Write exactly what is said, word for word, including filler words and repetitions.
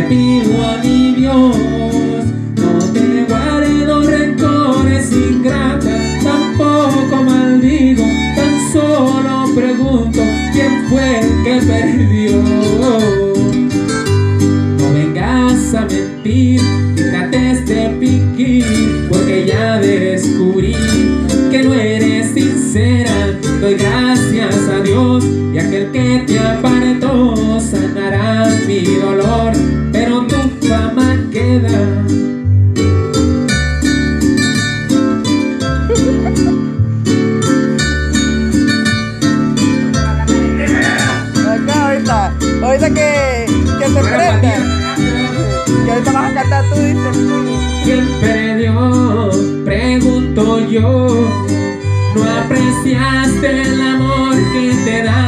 le pido a mi Dios, no te guardo rencores ingrata, tampoco maldigo, tan solo pregunto quién fue el que perdió. No vengas a mentir, trates de fingir, porque ya descubrí que no eres sincera. Doy gracias a Dios y aquel que te apartó sanará mi dolor, pero tu fama queda. Acá ahorita, ahorita que, que te prenda, que ahorita vas a cantar tú, dices tú. ¿Quién perdió? Pregunto yo. No apreciaste el amor que te da